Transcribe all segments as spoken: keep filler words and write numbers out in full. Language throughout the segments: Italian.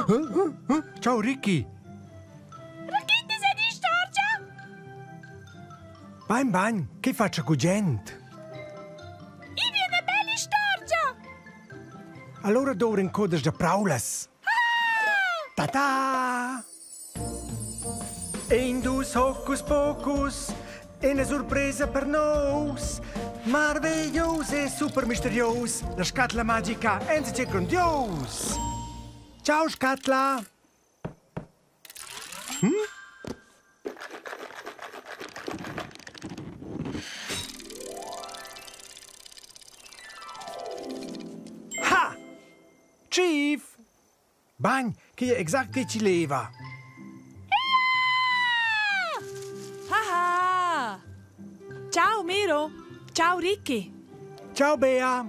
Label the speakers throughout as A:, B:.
A: Ciao Ricky.
B: Racchette sei di storgia?
A: Bain bain, che faccio con gente?
B: I viene belli storgia.
A: Allora dovrei incoder da praulas.
B: Ah!
A: Ta-ta! Indus hocus pocus, e una sorpresa per nos. Maravilhoso e super misterioso. La scatola magica è grandios. Ciao scatola. Hm? Ha! Chief! Bagn, che è esatto che ci leva.
C: Ah! Ciao Miro! Ciao Ricky!
A: Ciao Bea!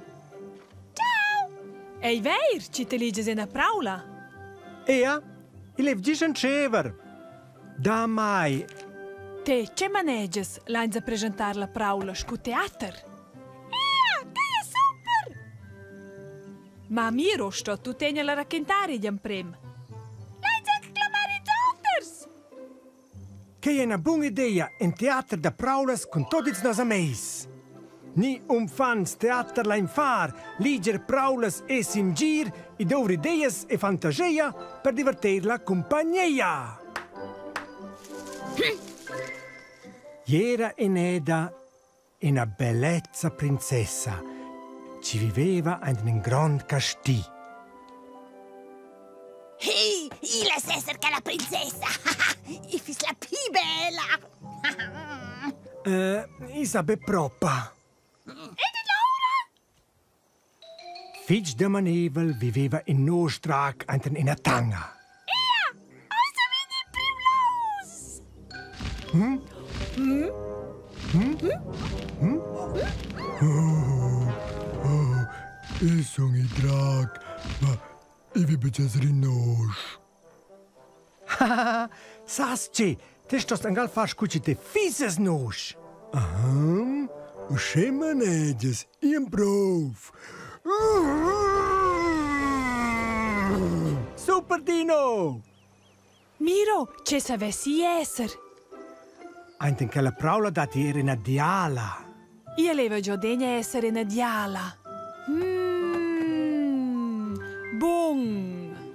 C: Ei veir, ci te liges in a praula?
A: Ea, il lev gischen cever. Da mai.
C: Te, ce maneges l'ains a presentar la praula scu teater?
B: Ja, che è super.
C: Ma Miro, sto tu tegna la raccontare di prem.
B: L'ains a clamare dotters.
A: Che è una buona idea in teater da praulas con tutti nos ameis. Ni umfans teater la infar, liger praulas e simgir, i dovri ideias e fantasia per divertir la compagnia. Iera in Eda, una bellezza princessa, ci viveva in un grand castì.
B: Hey, igls esser che la princessa. I fis la più bella.
A: Eh, Isabe proppa.
B: E di Laura?
A: Fitch de Manevel viveva in Nostrach in una tanga.
B: Ja, also wie die Primlaus.
A: Hm? Hm? Hm? Hm? Oh, oh, io sono il drag, ma io vi piace in nos. Haha, sasce, te sto stangal far scucite fises nos. Aha, schemaneges, improv. Super Dino!
C: Miro, ce savessi esser.
A: Anche che la praula dati era una diala.
C: Io levo già degna essere una diala. Mmm, buon.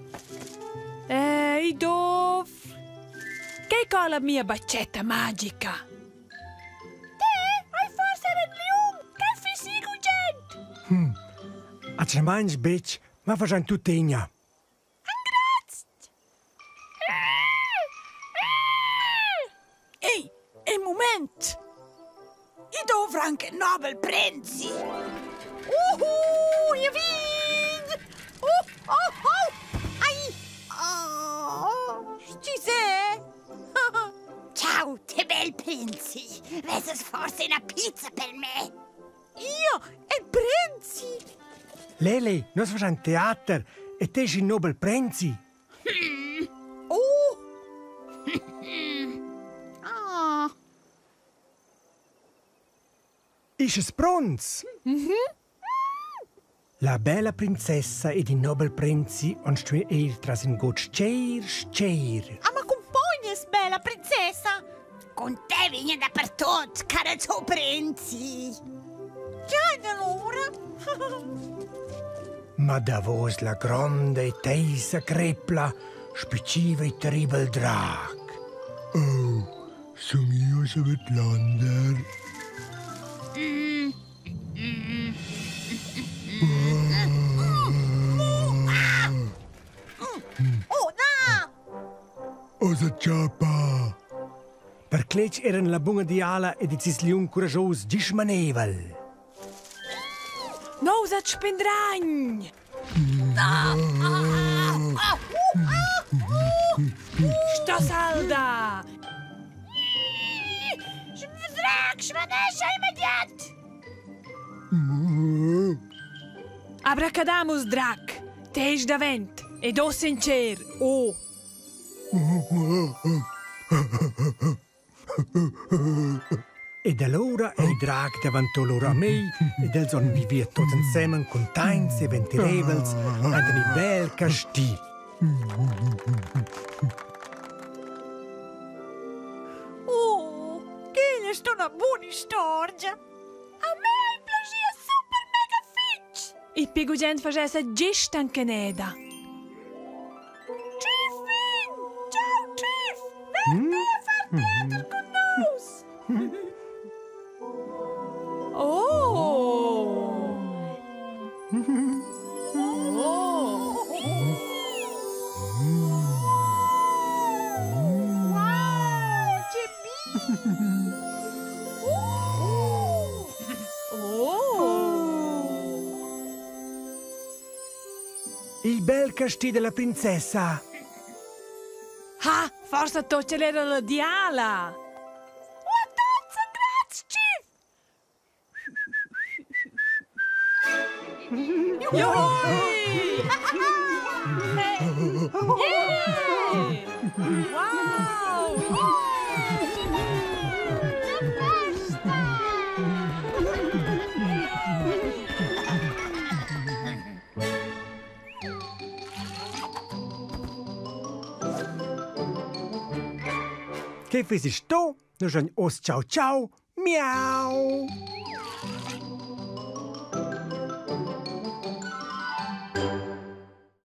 C: Ehi, dov. Che con la mia baccetta magica?
B: Te, hai forse un lium, che fisico gent.
A: Hm. A ce mangi, bitch, ma facciamo tu tegna.
B: Ehi, è moment. I dovra anche nobel prenzi. Uhu, je vid. Uh, oh, oh. Ai. Oh, ci sei? Ciao, te bel prenzi. Vesses forse una pizza per me? Io e prenzi.
A: Lele, noi facciamo teater e te sei nobel prenzi.
B: Hmm. Oh. Ah.
A: Ist es pronz?
C: Mhm.
A: La bella princessa ed i nobel prenzi on stue eltras in god sceir, sceir.
B: Ah, ma compognes, bella princessa. Con te viene dappertutto, cara tuo prenzi. Già, allora.
A: Ma da vos la grande e teisa crepla spiciva i terribel drag. Oh, son io Svetlander.
B: Mm. Mm. Oh, no!
A: Osa ciapa! Per clec eran la bunga di ala e di cisliun curajos gismanevel.
C: No, usat spendragn. Sto salda.
B: Drag, svanescia immediat!
C: Abracadamus, drac. Teis davent. Ed o sincer. O.
A: Ed allora il drag davanti loro a me ed els on vivia tot insieme con tains e ventirevels ad un bel castì.
B: Oh, che è una buona storia. A me hai piaciuto super mega fitch.
C: I più gente facesse gist anche neda.
B: Tiffin! Ciao, Tiff! Vieni a far teater con noi!
C: Oh!
B: Wow, che bello!
A: Il bel castillo della princessa.
C: Ah, forse tocca l'era la diala.
B: Oh, tozza, grazie, Chief!
C: Yoi! Yay! Wow!
A: Che fai sto? Non c'è os ciao ciao, miau!